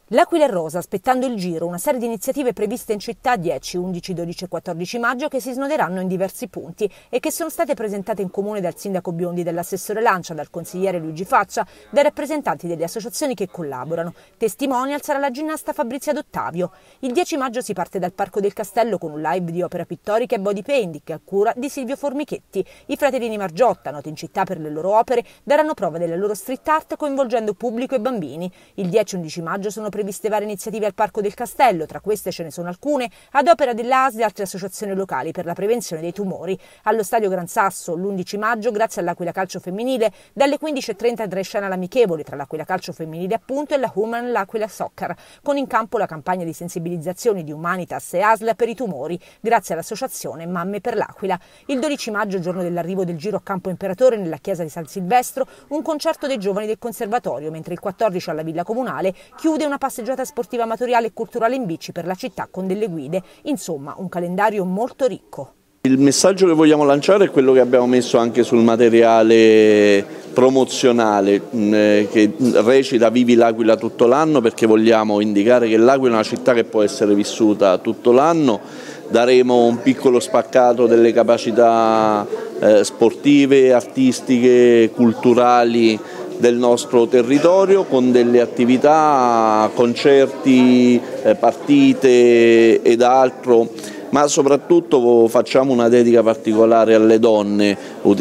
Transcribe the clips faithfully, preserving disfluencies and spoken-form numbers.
L'Aquila è rosa, aspettando il giro, una serie di iniziative previste in città dieci, undici, dodici e quattordici maggio che si snoderanno in diversi punti e che sono state presentate in comune dal sindaco Biondi, dall'assessore Lancia, dal consigliere Luigi Faccia, dai rappresentanti delle associazioni che collaborano. Testimonial sarà la ginnasta Fabrizia D'Ottavio. Il dieci maggio si parte dal Parco del Castello con un live di opera pittorica e body painting a cura di Silvio Formichetti. I fratellini Margiotta, noti in città per le loro opere, daranno prova della loro street art coinvolgendo pubblico e bambini. Il dieci e undici maggio sono previste varie iniziative al Parco del Castello, tra queste ce ne sono alcune ad opera dell'A S L e altre associazioni locali per la prevenzione dei tumori. Allo Stadio Gran Sasso l'undici maggio, grazie all'Aquila Calcio Femminile, dalle quindici e trenta andrà in scena l'amichevole tra l'Aquila Calcio Femminile appunto e la Human l'Aquila Soccer, con in campo la campagna di sensibilizzazione di Humanitas e A S L per i tumori, grazie all'associazione Mamme per l'Aquila. Il dodici maggio, giorno dell'arrivo del Giro a Campo Imperatore nella chiesa di San Silvestro, un concerto dei giovani del Conservatorio, mentre il quattordici alla Villa Comunale chiude una passeggiata sportiva amatoriale e culturale in bici per la città con delle guide. Insomma, un calendario molto ricco. Il messaggio che vogliamo lanciare è quello che abbiamo messo anche sul materiale promozionale eh, che recita Vivi l'Aquila tutto l'anno, perché vogliamo indicare che l'Aquila è una città che può essere vissuta tutto l'anno. Daremo un piccolo spaccato delle capacità eh, sportive, artistiche, culturali del nostro territorio con delle attività, concerti, eh, partite ed altro, ma soprattutto facciamo una dedica particolare alle donne,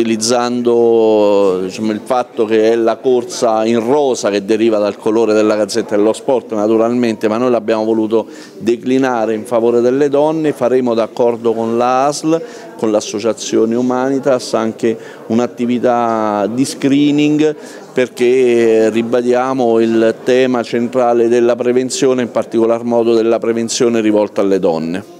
utilizzando diciamo, il fatto che è la corsa in rosa che deriva dal colore della Gazzetta dello Sport naturalmente, ma noi l'abbiamo voluto declinare in favore delle donne. Faremo d'accordo con l'A S L, con l'associazione Humanitas, anche un'attività di screening, perché ribadiamo il tema centrale della prevenzione, in particolar modo della prevenzione rivolta alle donne.